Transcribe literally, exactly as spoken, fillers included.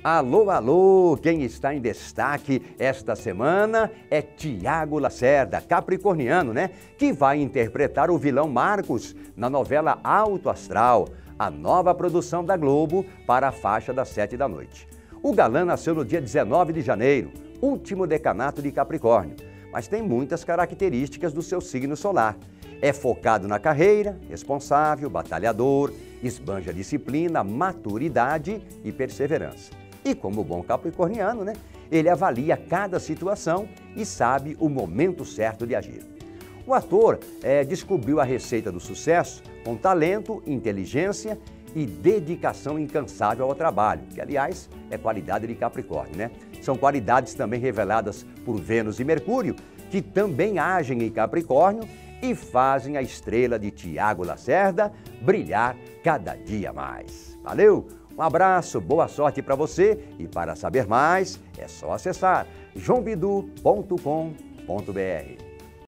Alô, alô! Quem está em destaque esta semana é Tiago Lacerda, capricorniano, né? Que vai interpretar o vilão Marcos na novela Alto Astral, a nova produção da Globo para a faixa das sete da noite. O galã nasceu no dia dezenove de janeiro, último decanato de Capricórnio, mas tem muitas características do seu signo solar. É focado na carreira, responsável, batalhador, esbanja disciplina, maturidade e perseverança. E como bom capricorniano, né, ele avalia cada situação e sabe o momento certo de agir. O ator é, descobriu a receita do sucesso com talento, inteligência e dedicação incansável ao trabalho, que, aliás, é qualidade de Capricórnio, né? São qualidades também reveladas por Vênus e Mercúrio, que também agem em Capricórnio e fazem a estrela de Tiago Lacerda brilhar cada dia mais. Valeu? Um abraço, boa sorte para você e para saber mais é só acessar joão bidu ponto com ponto br.